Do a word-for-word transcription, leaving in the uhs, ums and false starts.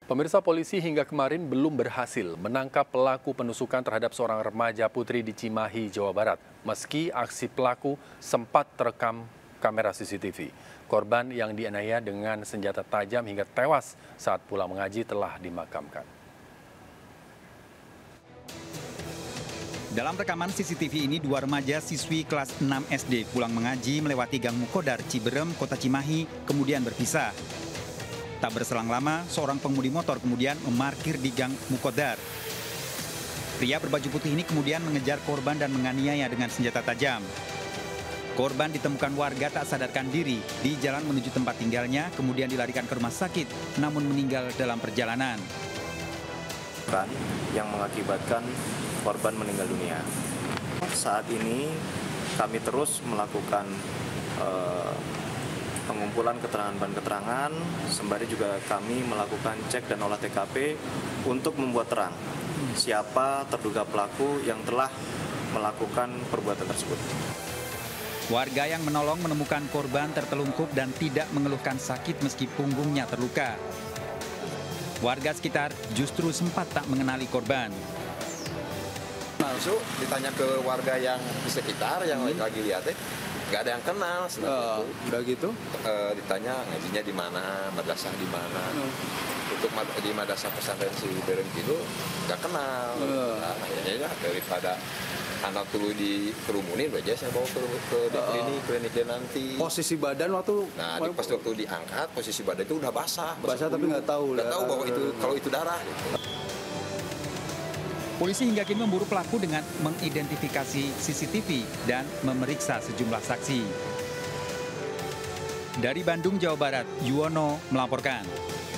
Pemirsa, polisi hingga kemarin belum berhasil menangkap pelaku penusukan terhadap seorang remaja putri di Cimahi, Jawa Barat. Meski aksi pelaku sempat terekam kamera C C T V. Korban yang dianiaya dengan senjata tajam hingga tewas saat pulang mengaji telah dimakamkan. Dalam rekaman C C T V ini, dua remaja siswi kelas enam S D pulang mengaji melewati Gang Mukodar, Ciberem, Kota Cimahi, kemudian berpisah. Tak berselang lama, seorang pengemudi motor kemudian memarkir di Gang Mukodar. Pria berbaju putih ini kemudian mengejar korban dan menganiaya dengan senjata tajam. Korban ditemukan warga tak sadarkan diri di jalan menuju tempat tinggalnya, kemudian dilarikan ke rumah sakit, namun meninggal dalam perjalanan. Yang mengakibatkan korban meninggal dunia. Saat ini kami terus melakukan uh, pengumpulan keterangan dan keterangan, sembari juga kami melakukan cek dan olah T K P untuk membuat terang siapa terduga pelaku yang telah melakukan perbuatan tersebut. Warga yang menolong menemukan korban tertelungkup dan tidak mengeluhkan sakit meski punggungnya terluka. Warga sekitar justru sempat tak mengenali korban. Langsung ditanya ke warga yang di sekitar yang hmm. lagi lihat, eh, nggak ada yang kenal. Uh, udah gitu? Uh, ditanya ngajinya di mana, madrasah di mana. Hmm. Untuk di madrasah pesantren si Bereng itu nggak kenal. Uh. Nah, akhirnya ya daripada anak dulu dikerumunin, aja saya bawa ke, ke uh. klinik, kliniknya nanti. Posisi badan waktu? Nah, di, pas waktu diangkat, posisi badan itu udah basah. Basah, basah tapi nggak tahu. Nggak tahu bahwa itu kalau itu darah. Gitu. Polisi hingga kini memburu pelaku dengan mengidentifikasi C C T V dan memeriksa sejumlah saksi. Dari Bandung, Jawa Barat, Yuwono melaporkan.